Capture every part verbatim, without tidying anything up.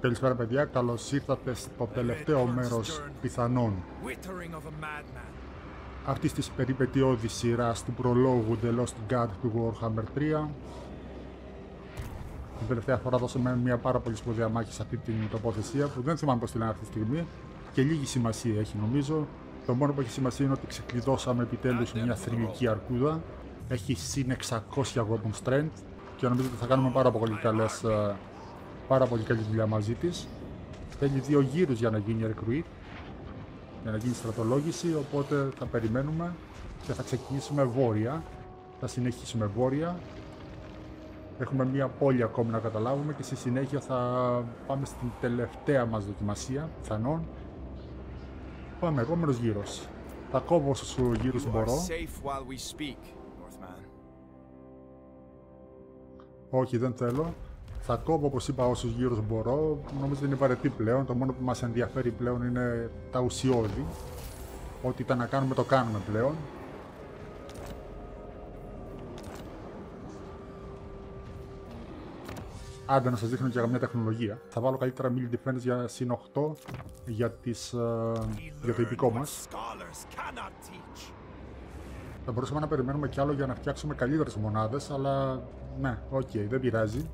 Καλησπέρα παιδιά, καλώς ήρθατε στο τελευταίο μέρος πιθανόν αυτής της περιπετειώδης σειράς του προλόγου The Lost God του Warhammer τρία. Την τελευταία φορά δώσαμε μια πάρα πολύ σπουδαία μάχη σε αυτή την τοποθεσία που δεν θυμάμαι πώς τη λένε αυτή τη στιγμή και λίγη σημασία έχει νομίζω. Το μόνο που έχει σημασία είναι ότι ξεκλειδώσαμε επιτέλους μια θρυλική αρκούδα. Έχει συν εξακόσια weapon strength και νομίζω ότι θα κάνουμε πάρα πολύ καλές, πάρα πολύ καλή δουλειά μαζί της. Θέλει δύο γύρους για να γίνει recruit, για να γίνει στρατολόγηση, οπότε θα περιμένουμε και θα ξεκινήσουμε βόρεια. Θα συνεχίσουμε βόρεια. Έχουμε μία πόλη ακόμη να καταλάβουμε και στη συνέχεια θα πάμε στην τελευταία μας δοκιμασία, πιθανόν. Πάμε, επόμενος γύρος. Θα κόβω όσους γύρους μπορώ. Όχι, δεν θέλω. Θα κόβω, όπως είπα, όσους γύρους μπορώ. Νομίζω δεν είναι βαρετή πλέον. Το μόνο που μας ενδιαφέρει πλέον είναι τα ουσιώδη. Ό,τι ήταν να κάνουμε το κάνουμε πλέον. Άντε να σας δείχνω και για μια τεχνολογία. Θα βάλω καλύτερα melee defense για συν οκτώ για, τις, uh, για το υπηκό μας. Θα μπορούσαμε να περιμένουμε κι άλλο για να φτιάξουμε καλύτερες μονάδες, αλλά ναι, οκ, okay, δεν πειράζει.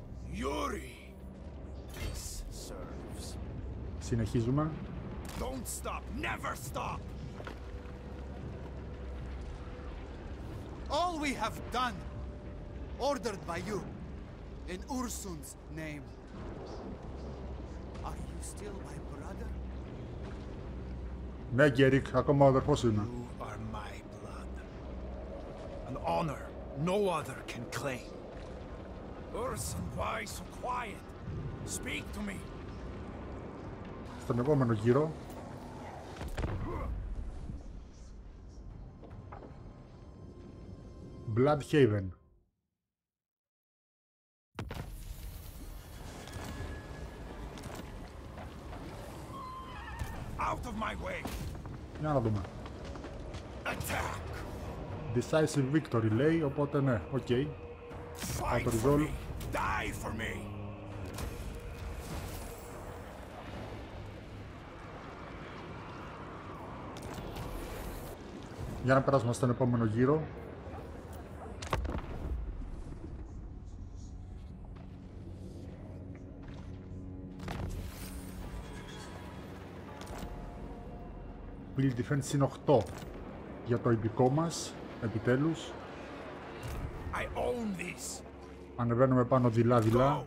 Συνεχίζουμε. Don't stop, never stop. All we have done, ordered by you, in Ursun's name. Are you still my brother? Ναι, Γκέρικ, ακόμα ο αδερφός σου είμαι. You are my blood. An honor no other can claim. Ursun, why so quiet? Speak to me. Στον επόμενο γύρο. Bloodhaven. Out of my way. Για να δούμε. Attack. Decisive victory λέει, οπότε ναι, οκ. Okay. Fight for me. Die for me. Για να περάσουμε στον επόμενο γύρο. Build defense είναι οκτώ για το υπηκό μας, επιτέλους. I own this. Ανεβαίνουμε πάνω δειλά-δειλά.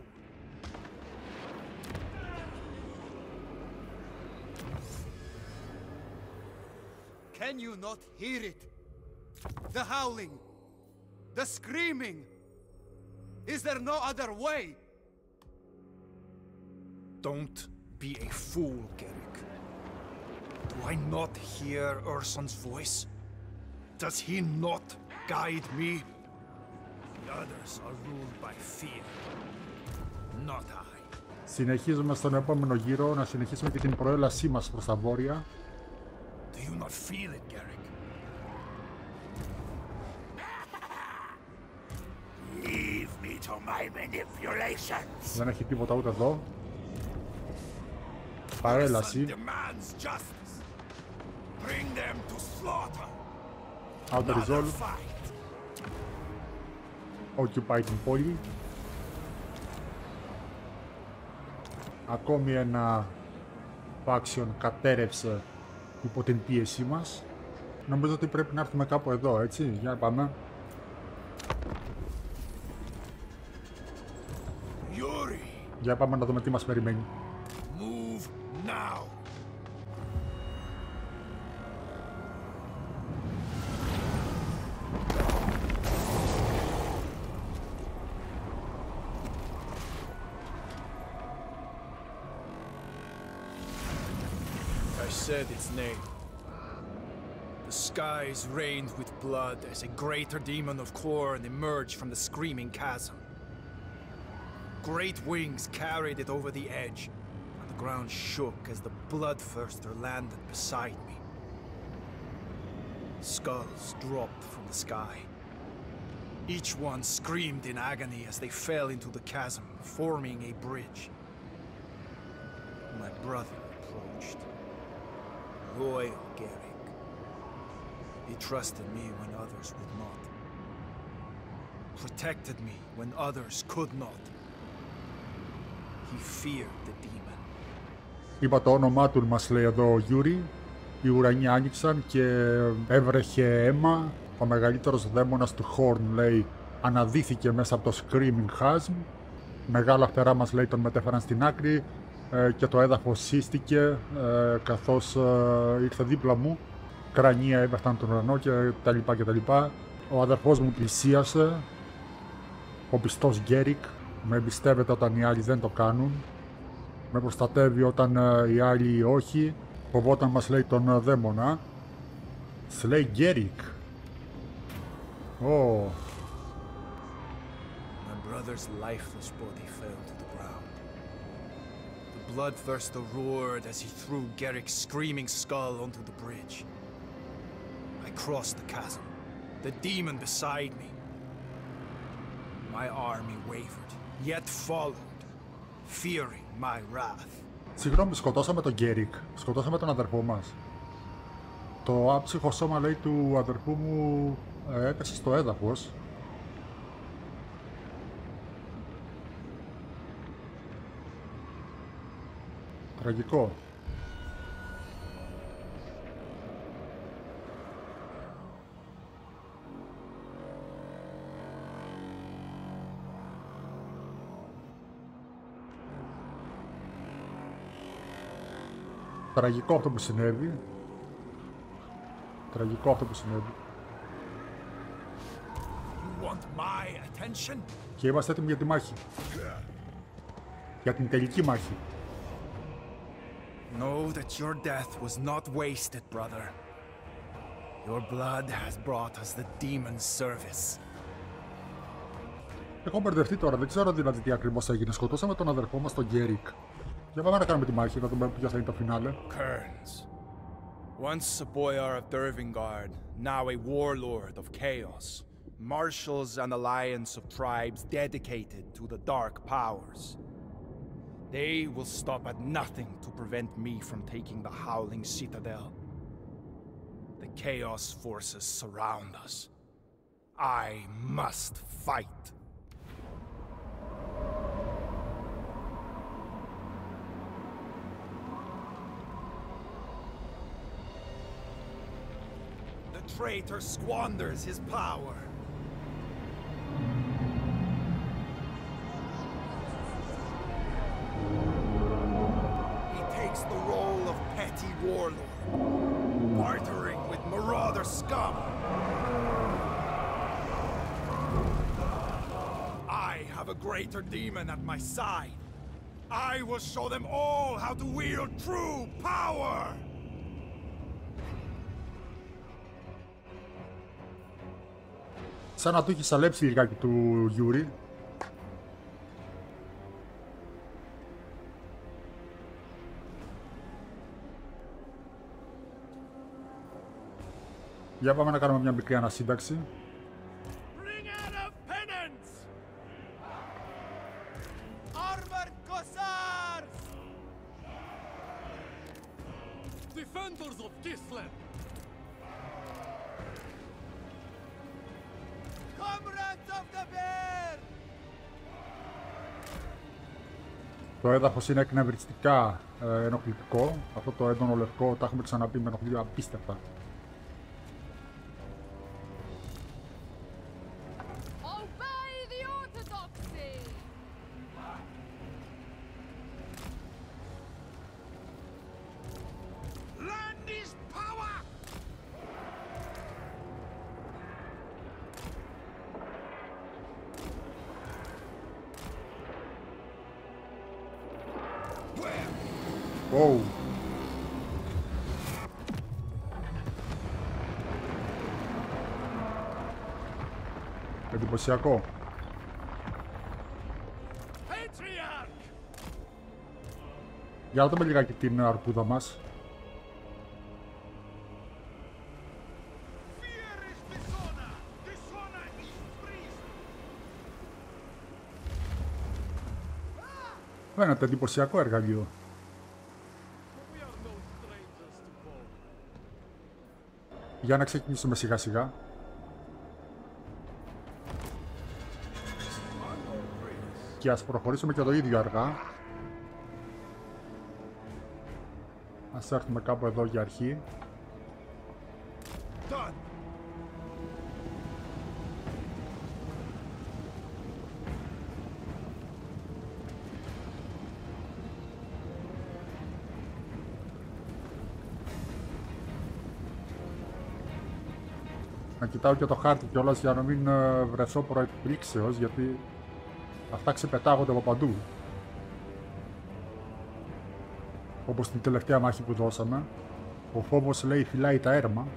Can you not hear it? The howling, the screaming. Is there no other way? Don't be a fool, Garrick. Do I not hear Ursun's voice? Does he not guide me? The others are ruled by fear, not I. Συνεχίζουμε στον επόμενο γύρο, να συνεχίσουμε και την προέλασή μας προς τα βόρεια. Do you not feel it, Garrick? Leave me to my manipulations. Δεν έχει τίποτα ούτε εδώ. Παρέλαση. Demands justice. Bring them to slaughter. Auto resolve. Occupy την πόλη. Ακόμη ένα faction κατέρευσε υπό την πίεσή μας. Νομίζω ότι πρέπει να έρθουμε κάπου εδώ, έτσι. Για να πάμε. Yuri. Για να πάμε να δούμε τι μας περιμένει. Move now. I said its name. The skies rained with blood as a greater demon of Khorne emerged from the screaming chasm. Great wings carried it over the edge, and the ground shook as the bloodthirster landed beside me. Skulls dropped from the sky. Each one screamed in agony as they fell into the chasm, forming a bridge. my brother approached. Loyal Garrick. He trusted me when others would not. Protected me when others could not. He feared the demon. Είπα το όνομά του, μας λέει εδώ ο Γιούρι. Οι ουρανοί άνοιξαν και έβρεχε αίμα. Ο μεγαλύτερος δαίμονας του Χόρν, λέει, αναδύθηκε μέσα από το Screaming Chasm. Μεγάλα φτερά, μας λέει, τον μετέφεραν στην άκρη ε, και το έδαφος σύστηκε ε, καθώς ε, ήρθε δίπλα μου. Κρανία έπεφταν τον ουρανό και τα λοιπά και τα λοιπά. Ο αδερφός μου πλησίασε. Ο πιστός Γκέρικ. Με εμπιστεύεται όταν οι άλλοι δεν το κάνουν. Με προστατεύει όταν ε, οι άλλοι όχι. Φοβόταν, μας λέει, τον ε, δαίμονα. Slay Γκέρικ. Oh. My brother's lifeless body fell to the ground. The bloodthirster roared as he threw Garrick's screaming skull onto the bridge. I crossed the chasm, the demon beside me. My army wavered, yet followed, fearing my wrath. Συγγνώμη, σκοτώσαμε τον Γκέρικ. Σκοτώσαμε τον αδερφό μας. Το άψυχο σώμα, λέει, του αδερφού μου ε, έπεσε στο έδαφος. Τραγικό. Τραγικό αυτό που συνέβη. Τραγικό αυτό που συνέβη. You want my attention? Και είμαστε έτοιμοι για τη μάχη. Για την τελική μάχη. Know that your death was not wasted, brother. Your blood has brought us the demon's service. Έχω μπερδευτεί τώρα, δεν ξέρω δηλαδή τι ακριβώς έγινε. Σκοτώσαμε τον αδερφό μας, τον Γκέρικ. Για πάμε να κάνουμε τη μάχη, να δούμε ποιο θα είναι το φινάλε. Kearns. Once a boyar of Dervingard, now a warlord of chaos. Marshals an alliance of tribes dedicated to the dark powers. They will stop at nothing to prevent me from taking the Howling Citadel. The Chaos forces surround us. I must fight. The traitor squanders his power. The role of petty warlord, bartering with marauder scum. I have a greater demon at my side. I will show them all how to wield true power. Σαν να του έχει σαλέψει λιγάκι του Γιούρι. Για πάμε να κάνουμε μια μικρή ανασύνταξη. Το έδαφος είναι εκνευριστικά ε, ενοχλητικό. Αυτό το έντονο λευκό, τα έχουμε ξαναπεί, με ενοχλεί απίστευτα. Wow. Εντυπωσιακό. Για να δούμε λιγάκι την αρκούδα μας. Φαίνεται εντυπωσιακό εργαλείο. Για να ξεκινήσουμε σιγά σιγά. Και ας προχωρήσουμε και το ίδιο αργά. Ας έρθουμε κάπου εδώ για αρχή. Να κοιτάω και το χάρτη κιόλας για να μην βρεθώ προεκπλήξεως, γιατί αυτά ξεπετάγονται από παντού. Όπως την τελευταία μάχη που δώσαμε. Ο φόβος, λέει, φυλάει τα έρμα.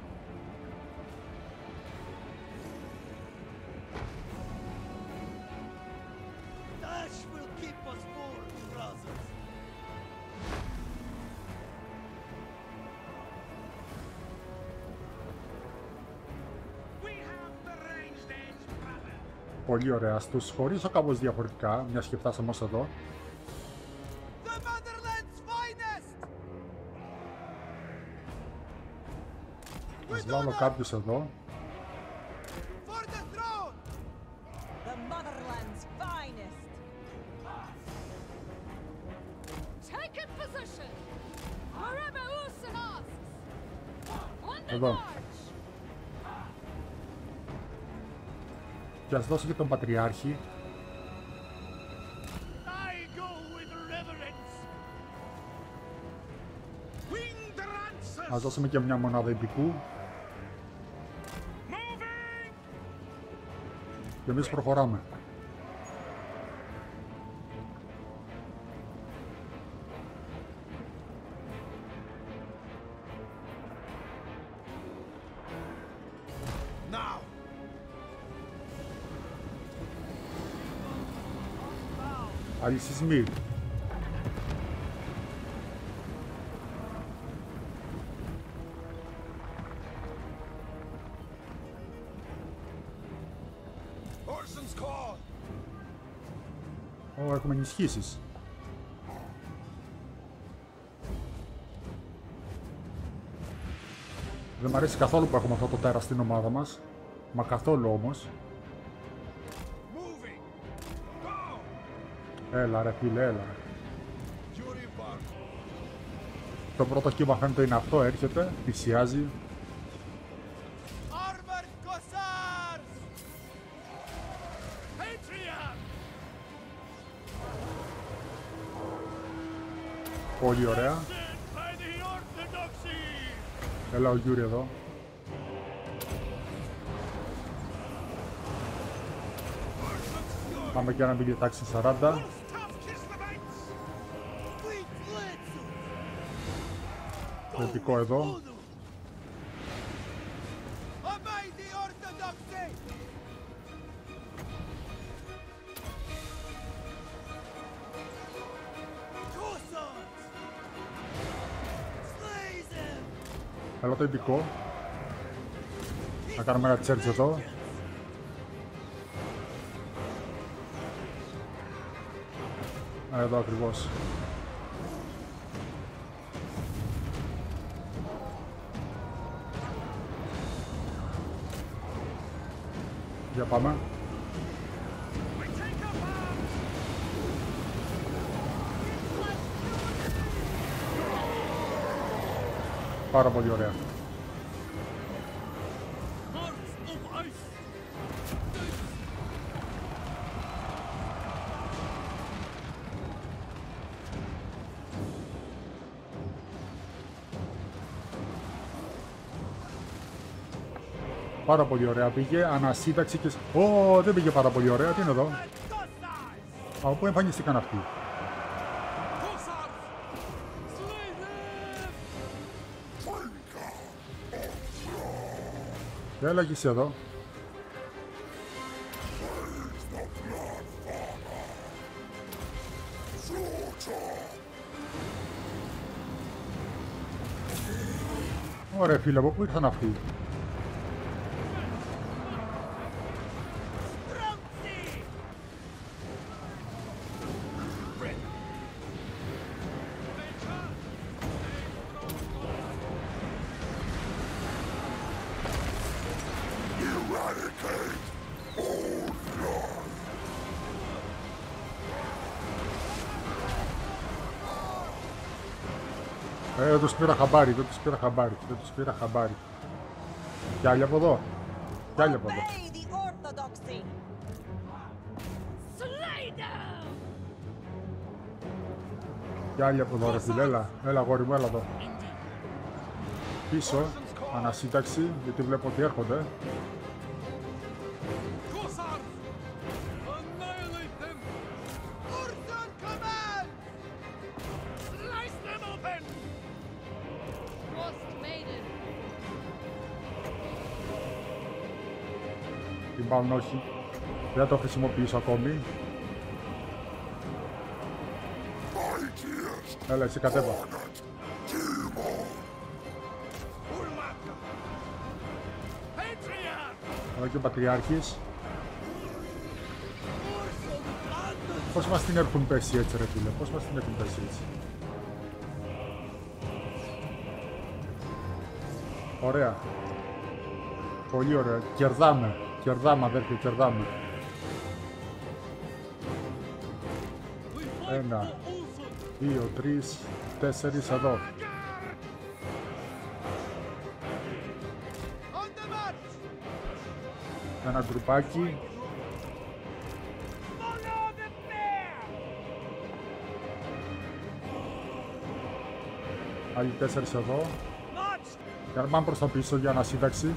Πολύ ωραία. Ας τους χωρίσω κάπως διαφορετικά, μιας και φτάσαμε ως εδώ. Ας βάλω κάποιους εδώ. Εδώ. Και ας δώσω και τον Πατριάρχη. Ας δώσουμε και μια μονάδα ειδικού. Και εμείς προχωράμε. Άλλοι σεισμοί. Ω, έχουμε ενισχύσεις. Δεν μ' αρέσει καθόλου που έχουμε αυτό το τέρας στην ομάδα μας. Μα καθόλου όμως. Έλα ρε φίλε, έλα. Το πρώτο κύμα φαίνεται είναι αυτό, έρχεται, θυσιάζει. Πολύ ωραία. Έλα ο Γιούρι εδώ. Πάμε και ένα μπει τάξη σαράντα. Θετικό εδώ. Έλα το ειδικό. Να κάνουμε ένα τσέρτς εδώ. Εδώ ακριβώς. Για πάμε. Πάρα πολύ ωραία. Πάρα πολύ ωραία πήγε, ανασύνταξη και... Ω, δεν πήγε πάρα πολύ ωραία, τι είναι εδώ. Από πού εμφανίστηκαν αυτοί. Έλα και εσύ εδώ. Ωραία φίλε, από πού ήρθαν αυτοί. Δεν τους πήρα χαμπάρι, δεν τους πήρα χαμπάρι, δεν τους πήρα χαμπάρι. Κι άλλοι από εδώ. Κι άλλοι από εδώ. Κι άλλοι από εδώ ρε φίλε, έλα, έλα γόρι μου, έλα εδώ. Πίσω, ανασύνταξη, γιατί βλέπω ότι έρχονται. Την πάνω όχι, δεν το χρησιμοποιήσω ακόμη. Έλα εσύ κατέβα. Εδώ και ο Πατριάρχης. Πώς μας την έχουν πέσει έτσι ρε φίλε, πώς μας την έχουν πέσει έτσι. Ωραία. Πολύ ωραία. Κερδάμε. Κερδάμε αδέρφια, κερδάμε. Ένα, δύο, τρεις, τέσσερις εδώ. Ένα γκρουπάκι. Άλλοι τέσσερις εδώ. Και πάμε προς τα πίσω για ανασύνταξη.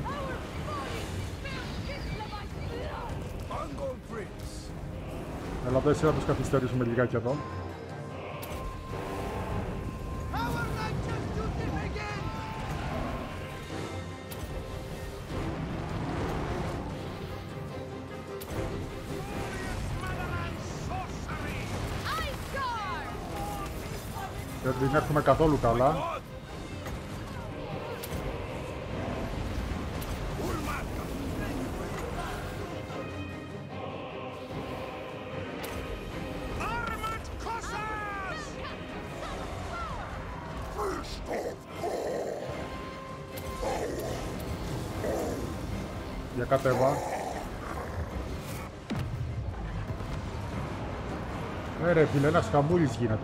Έλα εδώ εσύ να τους καθυστερήσουμε λιγάκι εδώ. Δεν έχουμε καθόλου καλά. Για κατέβα. Ε ρε φίλε, ένας χαμούλης γίνεται.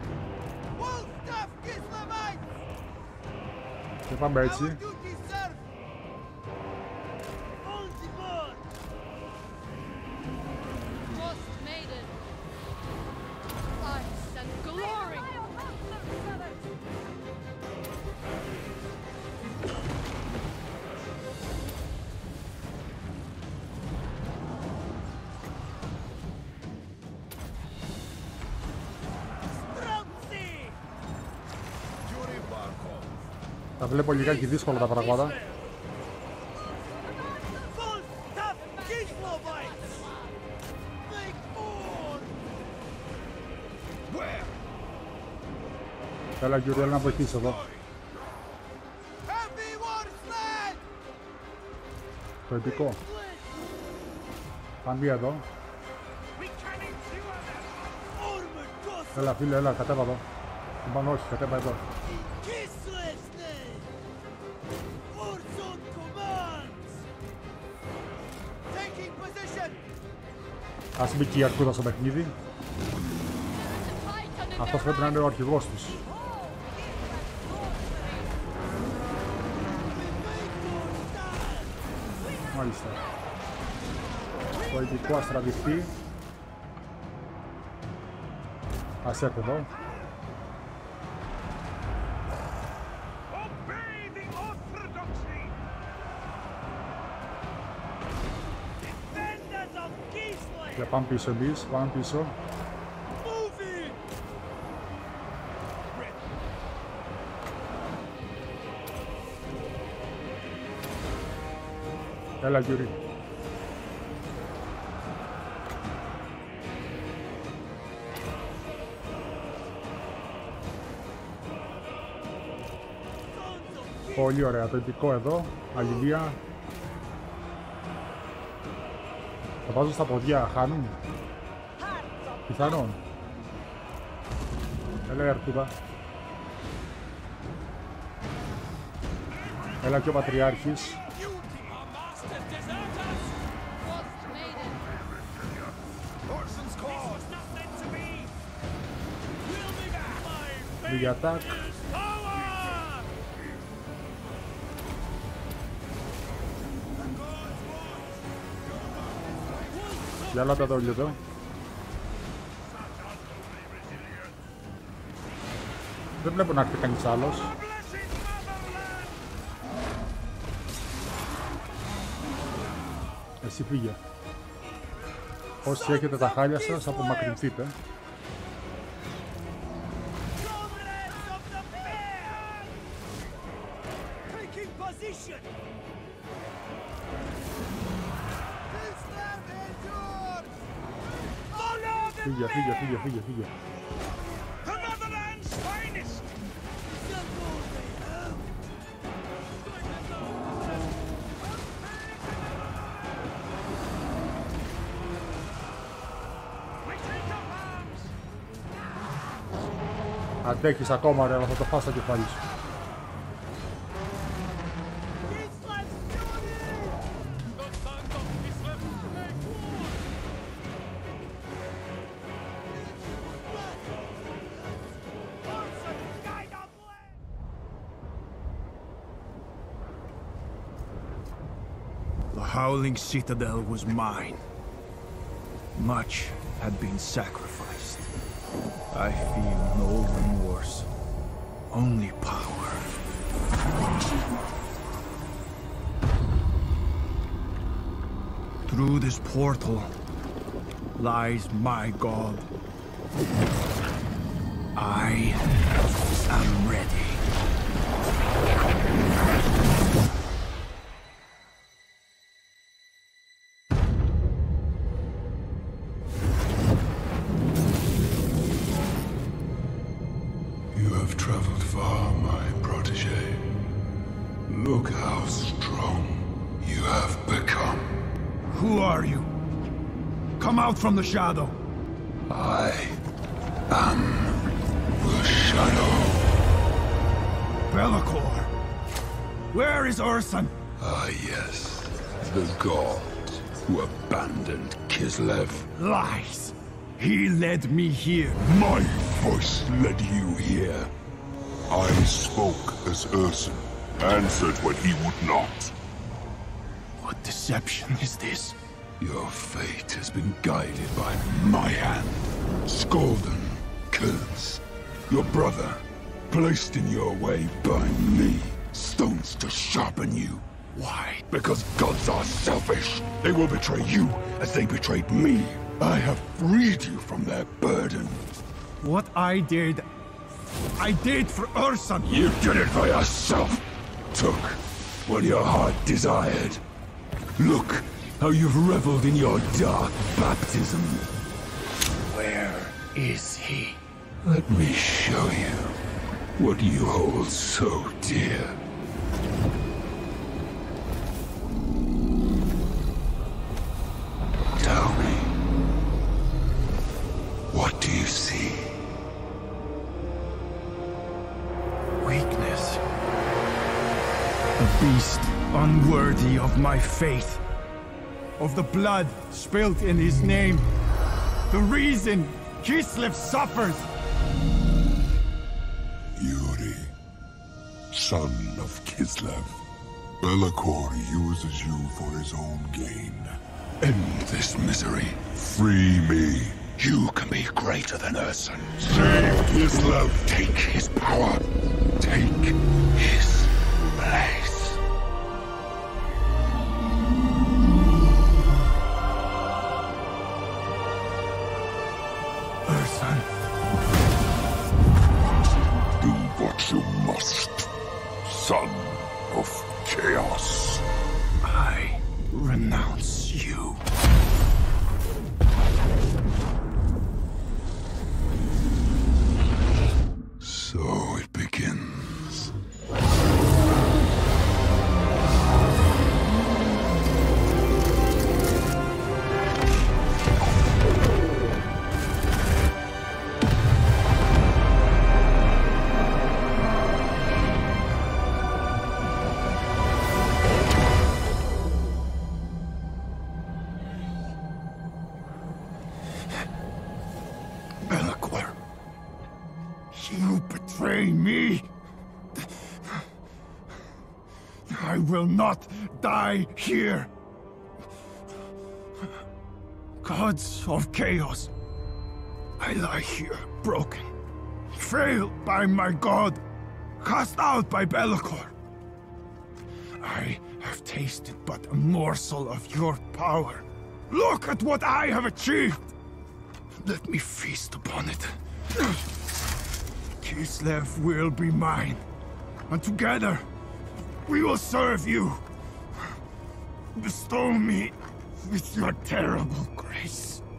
Και πάμε έτσι. Τα βλέπω λιγάκι δύσκολα τα πράγματα. Έλα Γιουριέλ να βοηθήσεις εδώ. Το επικό. Πάμε εδώ. Έλα φίλε, έλα, κατέβα εδώ. Είπαν όχι, κατέβα εδώ. Ας μπήκε η αρκούδα στο παιχνίδι. Αυτός πρέπει να είναι ο αρχηγός τους. Μάλιστα. Το ειδικό αστραβηχτή. Ας έρθει εδώ. Και πάμε πίσω εμείς, πάμε πίσω. Έλα Γιουρί. Πολύ ωραία, το ειδικό εδώ, αλληλεία. Θα βάζω στα ποδιά, χάνουν. Πιθανόν. Έλα η αρκούδα. Έλα και ο Πατριάρχης. Λίγη attack. Για άλλα τα όλοι εδώ. Δεν βλέπω να έρθει κανείς άλλος. Εσύ φύγε. Όσοι έχετε τα χάλια σας, απομακρυνθείτε. Φύγε, φύγε, φύγε, φύγε, φύγε. Αντέχεις ακόμα ρε, αλλά θα το φας στα κεφάλι σου. The Howling Citadel was mine. Much had been sacrificed. I feel no remorse, only power. Through this portal lies my god. I am ready. Look how strong you have become. Who are you? Come out from the shadow. I am the shadow. Be'lakor. Where is Ursun? Ah, yes. The god who abandoned Kislev. Lies. He led me here. My voice led you here. I spoke as Ursun. Answered when he would not. What deception is this? Your fate has been guided by my hand. Skolden, Kurz, your brother, placed in your way by me. Stones to sharpen you. Why? Because gods are selfish. They will betray you as they betrayed me. I have freed you from their burden. What I did, I did for Ursun. You did it for yourself. Took what your heart desired. Look how you've reveled in your dark baptism. Where is he? Let me show you what you hold so dear. Tell me, what do you see? Weakness. A beast unworthy of my faith. Of the blood spilt in his name. The reason Kislev suffers. Yuri, son of Kislev. Be'lakor uses you for his own gain. End this misery. Free me. You can be greater than Ursun. Save Kislev. Take his power. Take his place. Ursun. Do what you must, son of chaos. I renounce you. So it begins. Be'lakor. You betray me. I will not die here. Gods of chaos, I lie here, broken, failed by my god, cast out by Be'lakor. I have tasted but a morsel of your power. Look at what I have achieved! Let me feast upon it. Kislev will be mine, and together we will serve you. Bestow me with your terrible grace.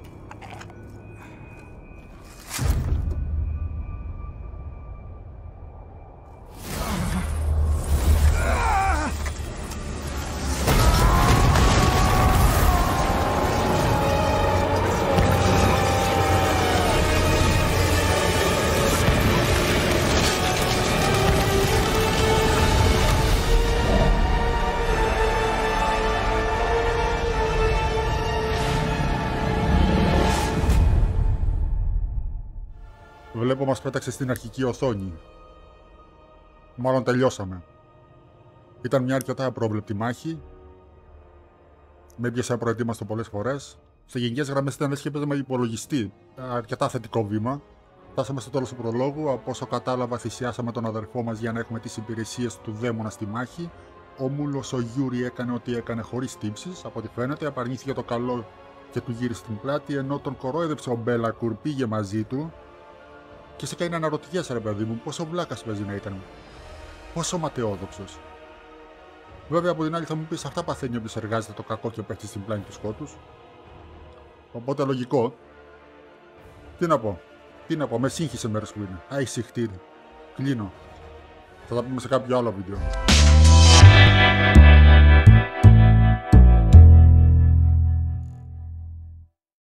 Βλέπω μας πέταξε στην αρχική οθόνη. Μάλλον τελειώσαμε. Ήταν μια αρκετά απρόβλεπτη μάχη. Με έπιασε απροετοίμαστο πολλές φορές. Σε γενικές γραμμές ήταν λες και παίζαμε με υπολογιστή. Αρκετά θετικό βήμα. Φτάσαμε στο τέλος του προλόγου. Από όσο κατάλαβα, θυσιάσαμε τον αδερφό μας για να έχουμε τις υπηρεσίες του δαίμονα στη μάχη. Ο μούλος ο Γιούρι έκανε ό,τι έκανε χωρίς τύψεις. Από ό,τι φαίνεται, απαρνήθηκε το καλό και του γύρισε την πλάτη. Ενώ τον κορόιδεψε ο Μπέλακουρ, πήγε μαζί του. Και σε κάνει να αναρωτιέσαι, ρε παιδί μου, πόσο βλάκας παίζει να ήταν. Πόσο ματαιόδοξος. Βέβαια, από την άλλη θα μου πεις, αυτά παθαίνει όποιος εργάζεται το κακό και πέφτει στην πλάνη του σκότους. Οπότε λογικό. Τι να πω. Τι να πω, με σύγχυσε μέρες που είναι. Άι συχτήρι. Κλείνω. Θα τα πούμε σε κάποιο άλλο βίντεο.